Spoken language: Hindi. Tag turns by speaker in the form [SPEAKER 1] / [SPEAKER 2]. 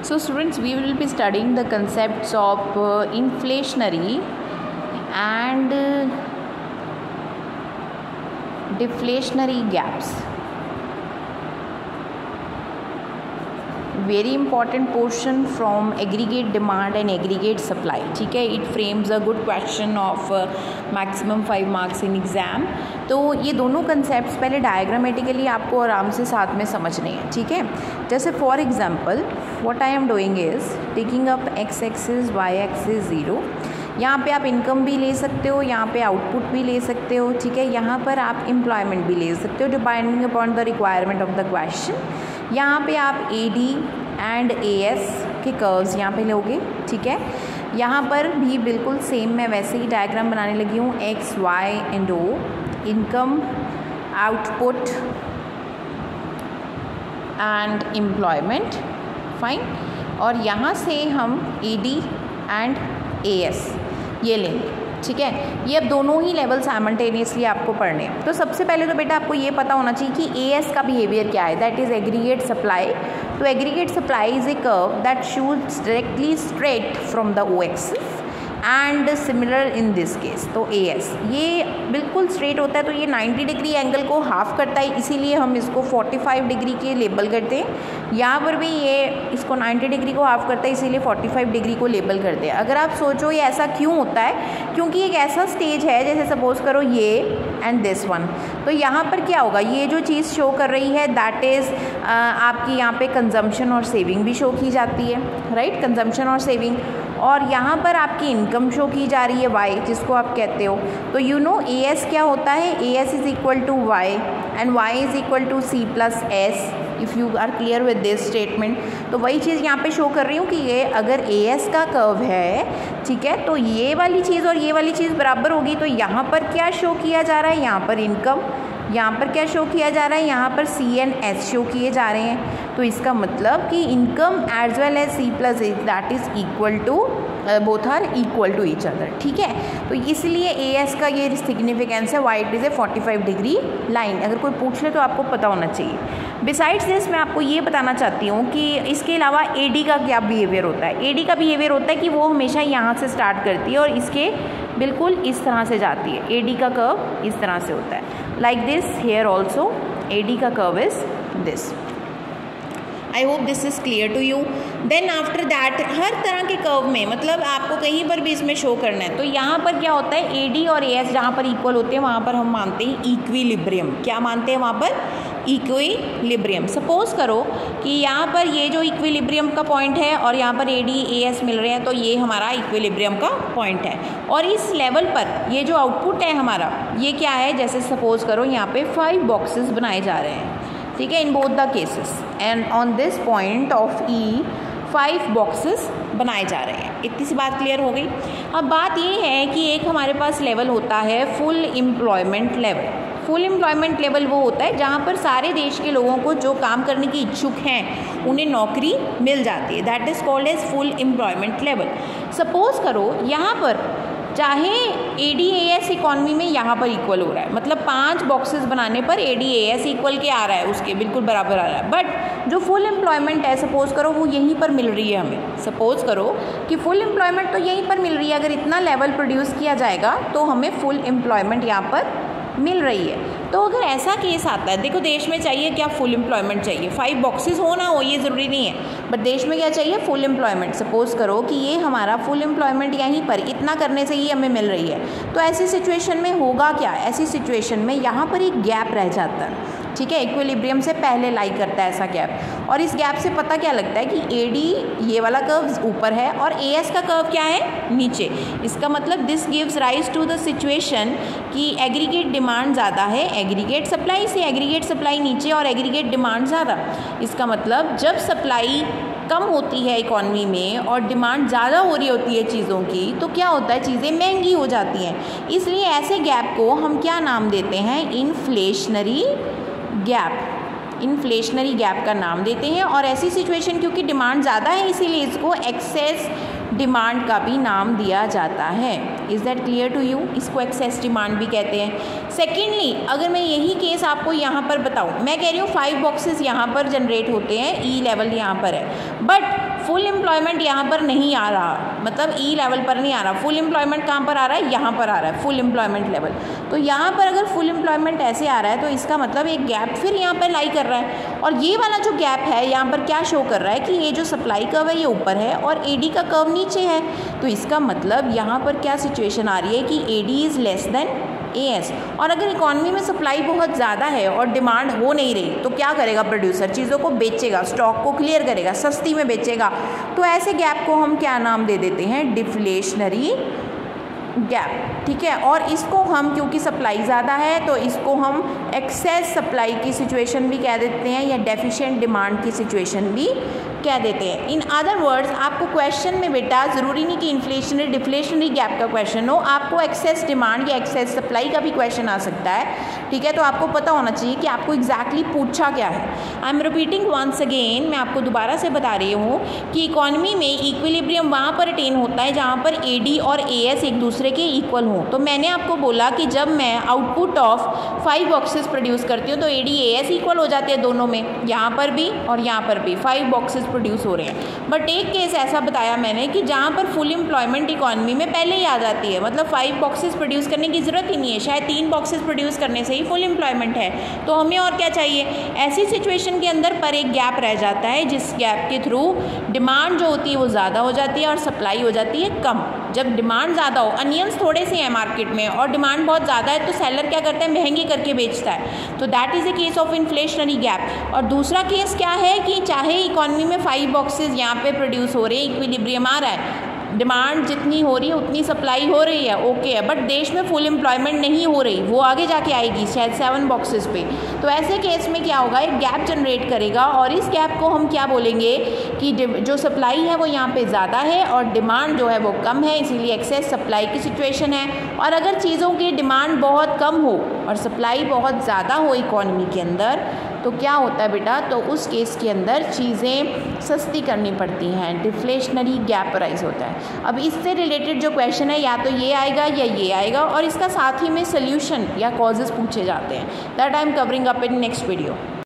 [SPEAKER 1] So students, we will be studying the concepts of inflationary and deflationary gaps. Very important portion from aggregate demand and aggregate supply. ठीक है, it frames a good question of maximum 5 marks in exam. तो ये दोनों कंसेप्ट्स पहले डायग्रामेटिकली आपको आराम से साथ में समझने हैं. ठीक है, जैसे for example what I am doing is taking up x axis y axis 0. यहाँ पे आप इनकम भी ले सकते हो, यहाँ पे आउटपुट भी ले सकते हो. ठीक है, यहाँ पर आप एम्प्लॉयमेंट भी ले सकते हो depending upon the requirement of the question. यहाँ पे आप AD एंड AS के कर्व्स यहाँ पे लोगे. ठीक है, यहाँ पर भी बिल्कुल सेम मैं वैसे ही डायग्राम बनाने लगी हूँ. X, Y and O, income, output and employment. Fine. और यहाँ से हम AD एंड AS ये लेंगे. ठीक है, ये अब दोनों ही लेवल साइमल्टेनियसली आपको पढ़ने हैं. तो सबसे पहले तो बेटा आपको ये पता होना चाहिए कि AS का बिहेवियर क्या है. That is aggregate supply. तो aggregate supply is a curve that shoots directly straight from the O axis and similar in this case. तो AS ये बिल्कुल स्ट्रेट होता है, तो ये 90 डिग्री एंगल को हाफ करता है, इसीलिए हम इसको 45 डिग्री के लेबल करते हैं. यहाँ पर भी ये इसको 90 डिग्री को हाफ करता है, इसीलिए 45 डिग्री को लेबल करते हैं. अगर आप सोचो ये ऐसा क्यों होता है, क्योंकि एक ऐसा स्टेज है जैसे सपोज करो ये एंड दिस वन. तो यहाँ पर क्या होगा, ये जो चीज़ शो कर रही है दैट इज़ आपकी यहाँ पे कंजम्पशन और सेविंग भी शो की जाती है. राइट, कंजम्पशन और सेविंग. और यहाँ पर आपकी इनकम शो की जा रही है Y, जिसको आप कहते हो. तो यू नो AS क्या होता है, AS is equal to Y and Y is equal to C plus S. If you are clear with this statement, तो वही चीज़ यहाँ पे शो कर रही हूँ कि ये अगर AS का कर्व है, ठीक है, तो ये वाली चीज़ और ये वाली चीज़ बराबर होगी. तो यहाँ पर क्या शो किया जा रहा है, यहाँ पर इनकम. यहाँ पर क्या शो किया जा रहा है, यहाँ पर C एंड S शो किए जा रहे हैं. तो इसका मतलब कि income as well as C plus S that is equal to, both are equal to each other. ठीक है, तो इसलिए AS का ये सिग्निफिकेंस है. Why it is a 45 degree line. अगर कोई पूछ ले तो आपको पता होना चाहिए. बिसाइड्स दिस मैं आपको ये बताना चाहती हूँ कि इसके अलावा AD का क्या बिहेवियर होता है. AD का बिहेवियर होता है कि वो हमेशा यहाँ से स्टार्ट करती है और इसके बिल्कुल इस तरह से जाती है. AD का कर्व इस तरह से होता है, like this. Here also AD का curve is this. I hope this is clear to you. Then after that हर तरह के कर्व में, मतलब आपको कहीं पर भी इसमें शो करना है, तो यहाँ पर क्या होता है, AD और AS जहाँ पर इक्वल होते हैं वहाँ पर हम मानते हैं इक्विलिब्रियम. क्या मानते हैं वहाँ पर, इक्विलिब्रियम. सपोज करो कि यहाँ पर ये जो इक्विलिब्रियम का पॉइंट है और यहाँ पर AD AS मिल रहे हैं, तो ये हमारा इक्विलिब्रियम का पॉइंट है. और इस लेवल पर ये जो आउटपुट है हमारा, ये क्या है, जैसे सपोज करो यहाँ पे 5 बॉक्सेस बनाए जा रहे हैं. ठीक है, in both the cases and on this point of E 5 boxes बनाए जा रहे हैं. इतनी सी बात क्लियर हो गई. अब बात ये है कि एक हमारे पास लेवल होता है full employment level. Full employment level वो होता है जहाँ पर सारे देश के लोगों को जो काम करने की इच्छुक हैं उन्हें नौकरी मिल जाती है. That is called as full employment level. Suppose करो यहाँ पर चाहे AD AS इकॉनमी में यहाँ पर इक्वल हो रहा है, मतलब 5 बॉक्सेस बनाने पर AD AS इक्वल के आ रहा है, उसके बिल्कुल बराबर आ रहा है. बट जो फुल एम्प्लॉयमेंट है सपोज करो वो यहीं पर मिल रही है हमें. सपोज करो कि फुल एम्प्लॉयमेंट तो यहीं पर मिल रही है. अगर इतना लेवल प्रोड्यूस किया जाएगा तो हमें फुल एम्प्लॉयमेंट यहाँ पर मिल रही है. तो अगर ऐसा केस आता है, देखो देश में चाहिए क्या, फुल एम्प्लॉयमेंट चाहिए. 5 बॉक्सेस हो ना हो ये ज़रूरी नहीं है, बट देश में क्या चाहिए, फुल एम्प्लॉयमेंट. सपोज करो कि ये हमारा फुल एम्प्लॉयमेंट यहीं पर इतना करने से ही हमें मिल रही है. तो ऐसी सिचुएशन में होगा क्या, ऐसी सिचुएशन में यहाँ पर एक गैप रह जाता है. ठीक है, इक्विलिब्रियम से पहले लाई करता है ऐसा गैप. और इस गैप से पता क्या लगता है कि AD ये वाला कर्व ऊपर है और AS का कर्व क्या है, नीचे. इसका मतलब this gives rise to the situation कि एग्रीगेट डिमांड ज़्यादा है, एग्रीगेट सप्लाई से एग्रीगेट सप्लाई नीचे और एग्रीगेट डिमांड ज़्यादा. इसका मतलब जब सप्लाई कम होती है इकॉनमी में और डिमांड ज़्यादा हो रही होती है चीज़ों की, तो क्या होता है, चीज़ें महंगी हो जाती हैं. इसलिए ऐसे गैप को हम क्या नाम देते हैं, इन्फ्लेशनरी गैप. इन्फ्लेशनरी गैप का नाम देते हैं. और ऐसी सिचुएशन क्योंकि डिमांड ज़्यादा है इसीलिए इसको एक्सेस डिमांड का भी नाम दिया जाता है। Is that clear to you? इसको एक्सेस डिमांड भी कहते हैं। सेकेंडली, अगर मैं यही केस आपको यहाँ पर बताऊँ, मैं कह रही हूँ 5 बॉक्सेस यहाँ पर जनरेट होते हैं, ई लेवल यहाँ पर है, बट फुल एम्प्लॉयमेंट यहाँ पर नहीं आ रहा, मतलब ई लेवल पर नहीं आ रहा। फुल एम्प्लॉयमेंट कहाँ पर आ रहा है? यहाँ पर आ रहा है फुल एम्प्लॉयमेंट लेवल। तो यहाँ पर अगर फुल एम्प्लॉयमेंट ऐसे आ रहा है तो इसका मतलब एक गैप फिर यहाँ पर लाई कर रहा है, और ये वाला जो गैप है यहाँ पर क्या शो कर रहा है कि ये जो सप्लाई कर्व है ये ऊपर है और एडी का कर्व नीचे है। तो इसका मतलब यहाँ पर क्या सिचुएशन आ रही है कि AD is less than AS. और अगर इकॉनमी में सप्लाई बहुत ज़्यादा है और डिमांड हो नहीं रही तो क्या करेगा प्रोड्यूसर? चीज़ों को बेचेगा, स्टॉक को क्लियर करेगा, सस्ती में बेचेगा। तो ऐसे गैप को हम क्या नाम दे देते हैं? Deflationary gap. ठीक है, और इसको हम, क्योंकि सप्लाई ज़्यादा है तो इसको हम एक्सेस सप्लाई की सिचुएशन भी कह देते हैं या डेफिशिएंट डिमांड की सिचुएशन भी कह देते हैं। इन अदर वर्ड्स, आपको क्वेश्चन में बेटा ज़रूरी नहीं कि इन्फ्लेशनरी डिफ्लेशनरी गैप का क्वेश्चन हो, आपको एक्सेस डिमांड या एक्सेस सप्लाई का भी क्वेश्चन आ सकता है। ठीक है, तो आपको पता होना चाहिए कि आपको एग्जैक्टली पूछा क्या है। I am repeating once again, मैं आपको दोबारा से बता रही हूँ कि इकॉनमी में इक्विलिब्रियम वहाँ पर अटेन होता है जहाँ पर एडी और एएस एक दूसरे के इक्वल हों। तो मैंने आपको बोला कि जब मैं आउटपुट ऑफ 5 बॉक्सेस प्रोड्यूस करती हूँ तो एडी एएस इक्वल हो जाते हैं दोनों में, यहाँ पर भी और यहाँ पर भी 5 बॉक्सेस प्रोड्यूस हो रहे हैं। बट एक केस ऐसा बताया मैंने कि जहाँ पर फुल एम्प्लॉयमेंट इकॉनमी में पहले ही आ जाती है, मतलब 5 बॉक्सेस प्रोड्यूस करने की ज़रूरत ही नहीं है, शायद 3 बॉक्सेस प्रोड्यूस करने से ही फुल एम्प्लॉयमेंट है। तो हमें और क्या चाहिए? ऐसी सिचुएशन के अंदर पर एक गैप रह जाता है जिस गैप के थ्रू डिमांड जो होती है वो ज़्यादा हो जाती है और सप्लाई हो जाती है कम। जब डिमांड ज़्यादा हो, अनियंस थोड़े से हैं मार्केट में और डिमांड बहुत ज़्यादा है, तो सेलर क्या करता है? महंगे करके बेचता है। तो that is a case of inflationary gap. और दूसरा केस क्या है कि चाहे इकॉनमी में 5 बॉक्सेस यहाँ पे प्रोड्यूस हो रहे हैं, इक्विलिब्रियम आ रहा है, डिमांड जितनी हो रही है उतनी सप्लाई हो रही है, ओके है, बट देश में फुल एम्प्लॉयमेंट नहीं हो रही, वो आगे जाके आएगी शायद 7 बॉक्सेस पे। तो ऐसे केस में क्या होगा? एक गैप जनरेट करेगा और इस गैप को हम क्या बोलेंगे कि जो सप्लाई है वो यहाँ पे ज़्यादा है और डिमांड जो है वो कम है, इसीलिए एक्सेस सप्लाई की सिचुएशन है। और अगर चीज़ों की डिमांड बहुत कम हो और सप्लाई बहुत ज़्यादा हो इकॉनमी के अंदर तो क्या होता है बेटा? तो उस केस के अंदर चीज़ें सस्ती करनी पड़ती हैं, डिफ्लेशनरी गैप राइज होता है। अब इससे रिलेटेड जो क्वेश्चन है या तो ये आएगा या ये आएगा, और इसका साथ ही में सोल्यूशन या कॉजेज़ पूछे जाते हैं। That I am covering up in next video.